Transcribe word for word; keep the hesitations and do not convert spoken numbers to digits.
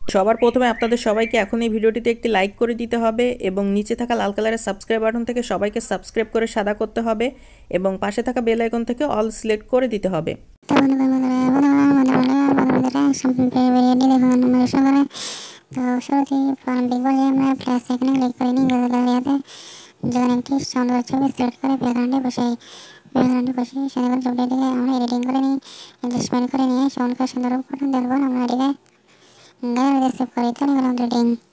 সবার প্রথমে আপনাদের সবাইকে এখন এই ভিডিওটিতে একটি লাইক করে দিতে হবে এবং নিচে থাকা লাল কালারের সাবস্ক্রাইব বাটন থেকে সবাইকে সাবস্ক্রাইব করে সাদা করতে হবে এবং পাশে থাকা বেল আইকন থেকে অল সিলেক্ট করে দিতে হবে। তো শুরুতেই বিগ বলে আমরা প্লাস এখানে ক্লিক করে নিই গুগল ইয়াতে যখন একটি সুন্দর ছবি সিলেক্ট করে ব্যাকগ্রাউন্ডে বসাই ব্যাকগ্রাউন্ডে বসিয়ে সাথে ছবিটিকে আমরা এডিটিং করে নিই অ্যাডজাস্টমেন্ট করে নিয়ে সমান করে সুন্দর ফটো দেখবো আমরা এটিকে গায়ে সেভ করি তাহলে এডিটিং